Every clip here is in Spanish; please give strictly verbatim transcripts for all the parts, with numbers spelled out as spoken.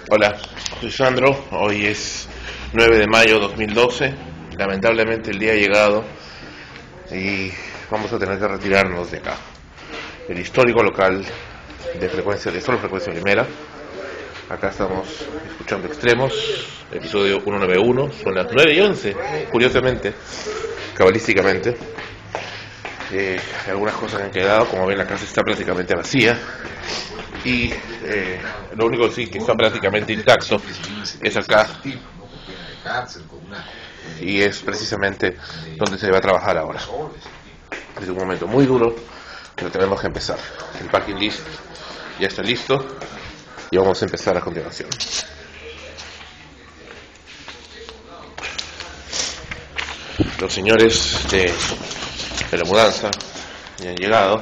Hola, soy Sandro. Hoy es nueve de mayo de dos mil doce. Lamentablemente el día ha llegado y vamos a tener que retirarnos de acá. El histórico local de frecuencia de solo frecuencia primera. Acá estamos escuchando Extremos, episodio ciento noventa y uno. Son las nueve y once, curiosamente, cabalísticamente. Eh, algunas cosas han quedado, como ven la casa está prácticamente vacía y eh, lo único sí que está prácticamente intacto es acá, y es precisamente donde se va a trabajar ahora. Es un momento muy duro, pero tenemos que empezar. El parking list ya está listo y vamos a empezar a continuación. Los señores de, de la mudanza ya han llegado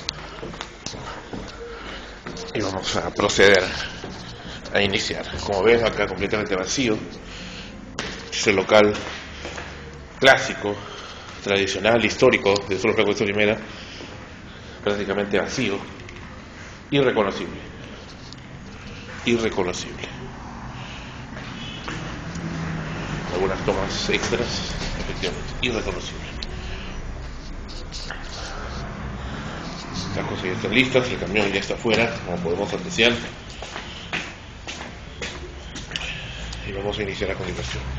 y vamos a proceder a iniciar. Como ven, acá completamente vacío. Es el local clásico, tradicional, histórico de solo frecuencia primera, prácticamente vacío, irreconocible, irreconocible. Algunas tomas extras, efectivamente, irreconocible. Las cosas ya están listas, el camión ya está afuera, como podemos apreciar. Y vamos a iniciar a continuación.